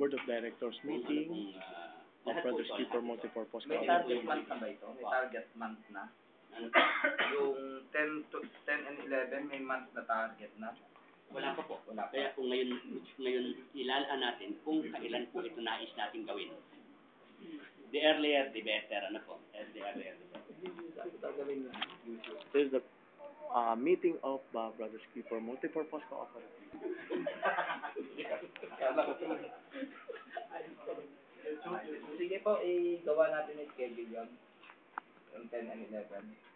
Board of Directors meeting of Brothers Keeper Multipurpose May target month na ba ito? May target month na? Yung 10 and 11, may month na target na? Wala pa po. Wala pa. Kaya kung ngayon ilalaan natin kung kailan po ito nais natin gawin. The earlier, the better. Ano po? The earlier, the better. This is the meeting of Brothers Keeper Multipurpose Cooperative. Sige po, i-gawa natin yung schedule yun. Yung 10 and 11.